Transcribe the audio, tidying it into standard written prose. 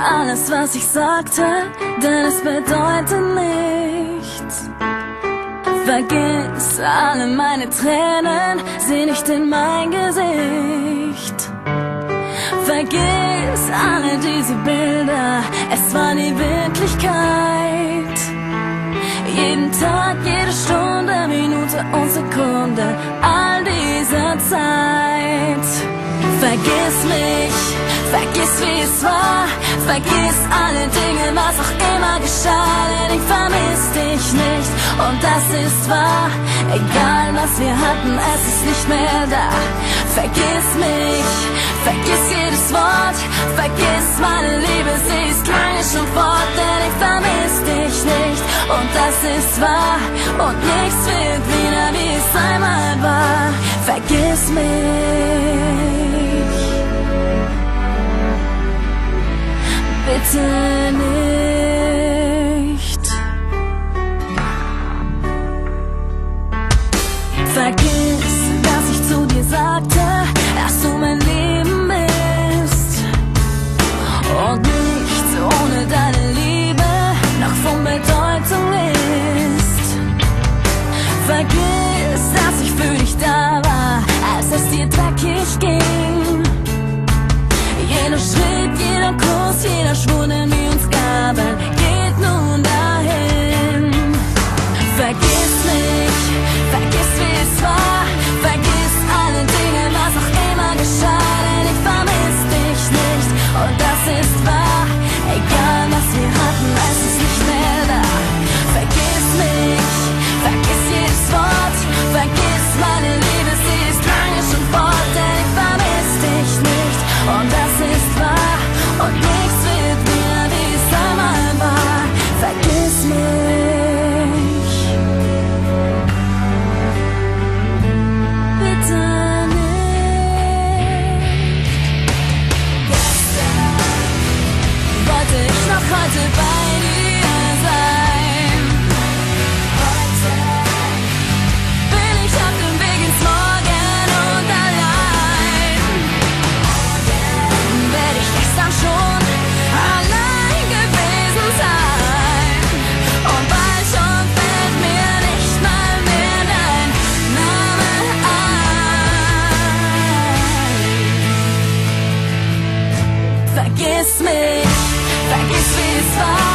alles, was ich sagte, denn es bedeutet nichts. Vergiss alle meine Tränen, sieh nicht in mein Gesicht. Vergiss alle diese Bilder, es war die Wirklichkeit. Jeden Tag, jede Stunde, Minute und Sekunde, all diese Zeit. Vergiss mich, vergiss wie es war, vergiss alle Dinge, was auch immer geschah, denn ich vermiss dich nicht und das ist wahr. Egal was wir hatten, es ist nicht mehr da. Vergiss mich, vergiss jedes Wort, vergiss meine Liebe, sie ist lange schon fort, denn ich vermiss dich nicht und das ist wahr. Und nichts wird wieder, wie es einmal war. Vergiss mich, bitte nicht. Vergiss, dass ich zu dir sagte, dass du mein Leben bist und nichts ohne deine Liebe noch von Bedeutung ist. Vergiss, dass ich für dich da war, als es dir dreckig ging. Jeder Schritt, jeder Kuss, jeder Schwur, den wir uns gaben, geht nun dahin. Vergiss mich, vergiss wie es war, vergiss alle Dinge, was auch immer geschah, denn ich vermiss dich nicht und das ist wahr. Egal was wir hatten, es ist nicht mehr da. Vergiss mich, vergiss jedes Wort, vergiss meine Liebe, sie ist lange schon fort, denn ich vermiss dich nicht und das ist wahr. Und nichts wird wieder, wie es einmal war. Vergiss mich, bitte nicht. Gestern wollte ich noch heute bei dir sein. Heute bin ich auf dem Weg ins Morgen und allein. Werde ich gestern schon allein gewesen sein. Und bald schon fällt mir nicht mal mehr dein Name ein. Vergiss mich, vergiss wie es war.